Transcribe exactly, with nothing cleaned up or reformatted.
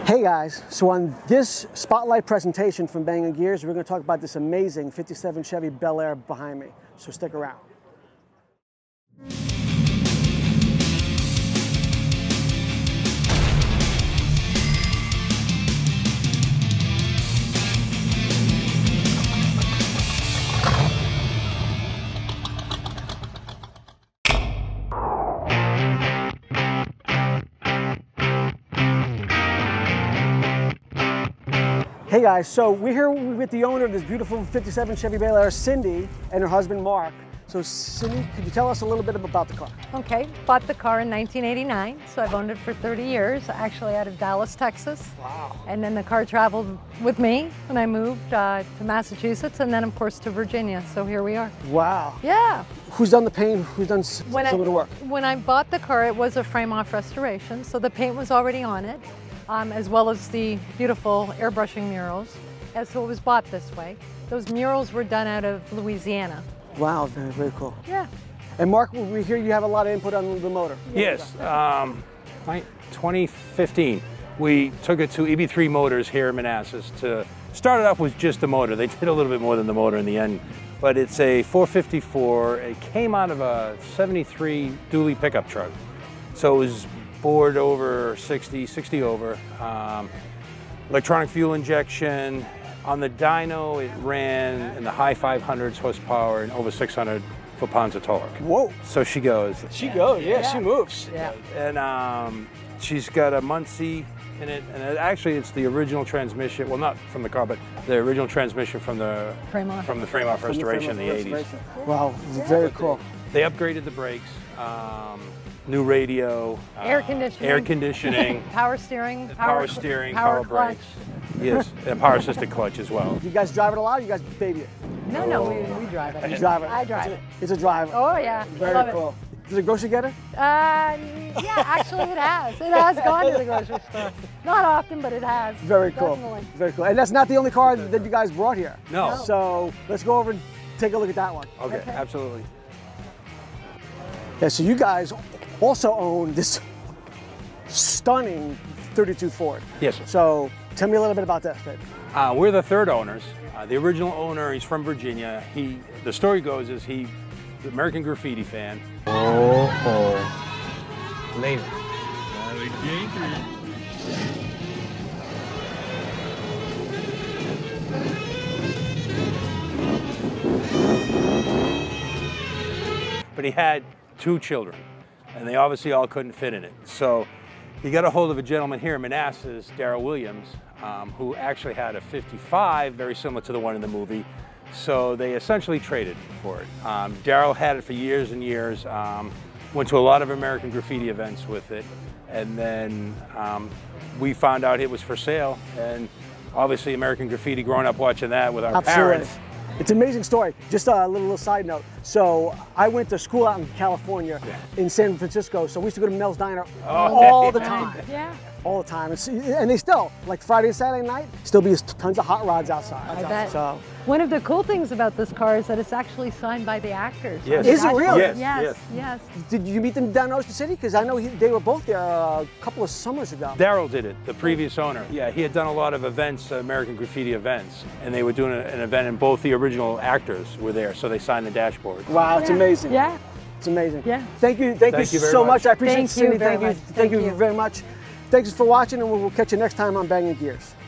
Hey guys, so on this spotlight presentation from Bang and Gears, we're going to talk about this amazing fifty-seven Chevy Bel Air behind me, so stick around. Hey guys, so we're here with the owner of this beautiful fifty-seven Chevy Bel Air, Cindy, and her husband Mark. So Cindy, could you tell us a little bit about the car? Okay, bought the car in nineteen eighty-nine, so I've owned it for thirty years, actually out of Dallas, Texas. Wow. And then the car traveled with me when I moved uh, to Massachusetts, and then of course to Virginia, so here we are. Wow. Yeah. Who's done the paint? Who's done s when some I, of the work? When I bought the car, it was a frame-off restoration, so the paint was already on it, um, as well as the beautiful airbrushing murals. And so it was bought this way. Those murals were done out of Louisiana. Wow, very, very cool. Yeah. And Mark, we hear you have a lot of input on the motor. Yes, um, twenty fifteen, we took it to E B three Motors here in Manassas to start it off with just the motor. They did a little bit more than the motor in the end, but it's a four fifty-four. It came out of a seventy-three dually pickup truck. So it was bored over sixty, sixty over. Um, electronic fuel injection. On the dyno, it ran in the high five hundreds horsepower and over six hundred foot-pounds of torque. Whoa. So she goes. She goes, yeah, Yeah. she moves. Yeah. And um, she's got a Muncie in it, and it, actually it's the original transmission, well not from the car, but the original transmission from the Frame-off. from the frame-off From the restoration in the frame-off eighties. restoration. Wow, very cool. They upgraded the brakes, um, new radio, Air uh, conditioning. air conditioning, Power steering. power steering, power, power clutch. brakes. Yes, and power assisted clutch as well. You guys drive it a lot, or you guys baby it? No, no, we, we drive it. You drive it? I drive it's it. A, it's a drive. Oh yeah, Very I love cool. Is it a grocery getter? it. Uh, yeah, actually it has. It has gone to the grocery store. Not often, but it has. Very cool. Definitely. Very cool. And that's not the only car that you guys brought here. No. So let's go over and take a look at that one. Okay, Okay. absolutely. Yeah, so you guys also own this stunning thirty-two Ford. Yes, sir. So tell me a little bit about that, babe. Uh, we're the third owners. Uh, the original owner, he's from Virginia. He, the story goes is he, the American Graffiti fan. Oh, oh. Later. But he had two children, and they obviously all couldn't fit in it. So he got a hold of a gentleman here in Manassas, Darrell Williams, um, who actually had a fifty-five, very similar to the one in the movie. So they essentially traded for it. Um, Darrell had it for years and years, um, went to a lot of American Graffiti events with it, and then um, we found out it was for sale, and obviously American Graffiti, growing up watching that with our Absolutely. parents. It's an amazing story. Just a little, little side note. So I went to school out in California, Yeah. in San Francisco. So we used to go to Mel's Diner Oh, all the yeah. time. Yeah. All the time. And, see, and they still, like Friday and Saturday night, still be tons of hot rods outside. I bet. So, One of the cool things about this car is that it's actually signed by the actors. Yes. Is it really? Yes, Yes, yes. yes. did you meet them down in Ocean City? Because I know he, they were both there a couple of summers ago. Darrell did it, the previous owner. Yeah, he had done a lot of events, uh, American Graffiti events, and they were doing a, an event, and both the original actors were there, so they signed the dashboard. Wow, it's Yeah. amazing. Yeah. It's amazing. Yeah. Thank you. Thank, Thank you, you very so much. much. I appreciate Thank it, Cindy. you very Thank you. much. Thank Thank you you. very much. Thanks for watching, and we'll, we'll catch you next time on Bang and Gears.